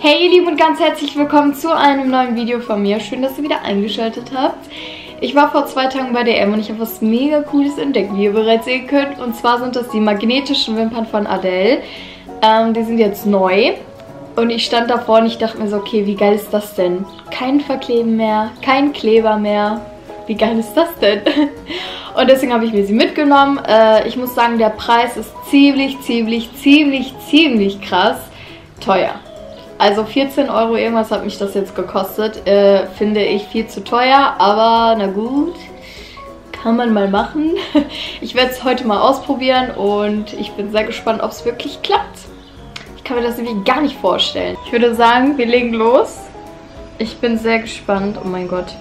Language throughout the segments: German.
Hey ihr Lieben und ganz herzlich willkommen zu einem neuen Video von mir. Schön, dass ihr wieder eingeschaltet habt. Ich war vor 2 Tagen bei DM und ich habe was mega Cooles entdeckt, wie ihr bereits sehen könnt. Und zwar sind das die magnetischen Wimpern von Adele. Die sind jetzt neu. Und ich stand davor und ich dachte mir so, okay, wie geil ist das denn? Kein Verkleben mehr, kein Kleber mehr. Wie geil ist das denn? Und deswegen habe ich mir sie mitgenommen. Ich muss sagen, der Preis ist ziemlich krass teuer. Also 14 € irgendwas hat mich das jetzt gekostet. Finde ich viel zu teuer, aber na gut, kann man mal machen. Ich werde es heute mal ausprobieren und ich bin sehr gespannt, ob es wirklich klappt. Ich kann mir das nämlich gar nicht vorstellen. Ich würde sagen, wir legen los. Ich bin sehr gespannt. Oh mein Gott.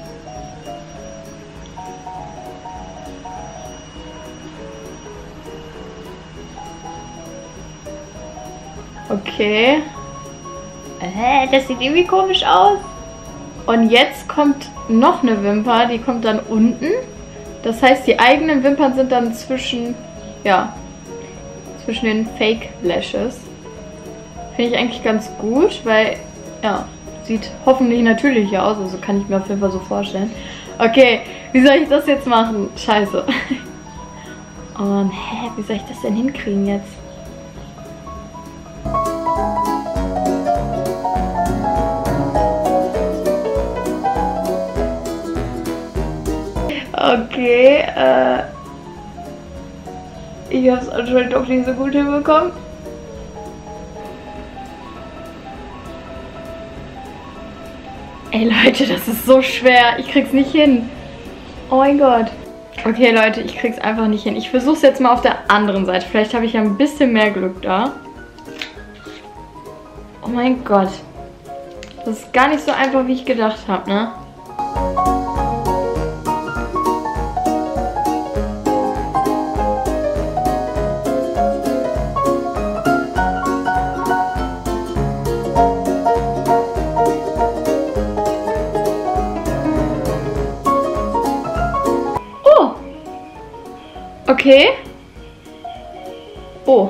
Okay. Das sieht irgendwie komisch aus. Und jetzt kommt noch eine Wimper, die kommt dann unten. Das heißt, die eigenen Wimpern sind dann zwischen den Fake Lashes. Finde ich eigentlich ganz gut, weil, ja, sieht hoffentlich natürlicher aus. Also kann ich mir auf jeden Fall so vorstellen. Okay, wie soll ich das jetzt machen? Scheiße. Und, wie soll ich das denn hinkriegen jetzt? Okay, ich habe es anscheinend doch nicht so gut hinbekommen. Ey Leute, das ist so schwer. Ich krieg's nicht hin. Oh mein Gott. Okay Leute, ich krieg's einfach nicht hin. Ich versuch's jetzt mal auf der anderen Seite. Vielleicht habe ich ja ein bisschen mehr Glück da. Oh mein Gott. Das ist gar nicht so einfach, wie ich gedacht habe, ne? Okay. Oh.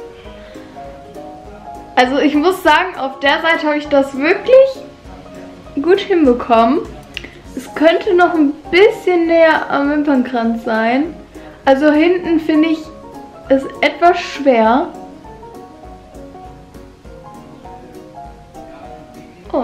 Also ich muss sagen, auf der Seite habe ich das wirklich gut hinbekommen. Es könnte noch ein bisschen näher am Wimpernkranz sein. Also hinten finde ich es etwas schwer. Oh.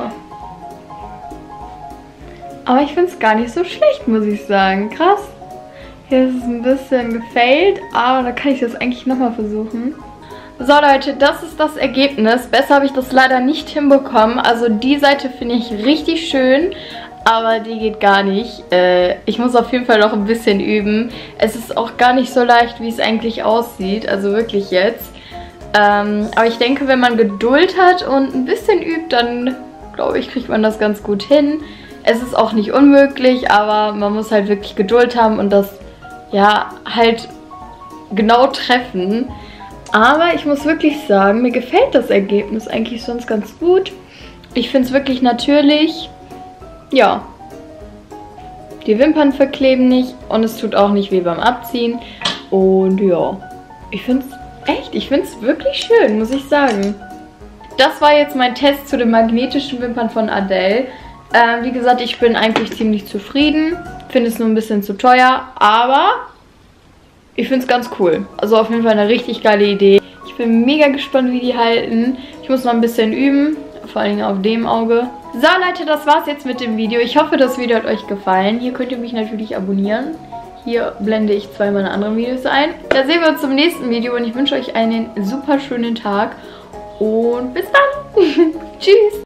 Aber ich finde es gar nicht so schlecht, muss ich sagen. Krass. Hier ist es ein bisschen gefailt, aber da kann ich das eigentlich nochmal versuchen. So Leute, das ist das Ergebnis. Besser habe ich das leider nicht hinbekommen. Also die Seite finde ich richtig schön, aber die geht gar nicht. Ich muss auf jeden Fall noch ein bisschen üben. Es ist auch gar nicht so leicht, wie es eigentlich aussieht. Also wirklich jetzt. Aber ich denke, wenn man Geduld hat und ein bisschen übt, dann glaube ich, kriegt man das ganz gut hin. Es ist auch nicht unmöglich, aber man muss halt wirklich Geduld haben und das halt genau treffen. Aber ich muss wirklich sagen, mir gefällt das Ergebnis eigentlich sonst ganz gut. Ich finde es wirklich natürlich. Ja. Die Wimpern verkleben nicht und es tut auch nicht weh beim Abziehen. Und ja, ich finde es wirklich schön, muss ich sagen. Das war jetzt mein Test zu den magnetischen Wimpern von Adele. Wie gesagt, ich bin eigentlich ziemlich zufrieden. Finde es nur ein bisschen zu teuer, aber ich finde es ganz cool. Also auf jeden Fall eine richtig geile Idee. Ich bin mega gespannt, wie die halten. Ich muss noch ein bisschen üben, vor allem auf dem Auge. So Leute, das war's jetzt mit dem Video. Ich hoffe, das Video hat euch gefallen. Hier könnt ihr mich natürlich abonnieren. Hier blende ich 2 meiner anderen Videos ein. Da sehen wir uns zum nächsten Video und ich wünsche euch einen super schönen Tag. Und bis dann. Tschüss.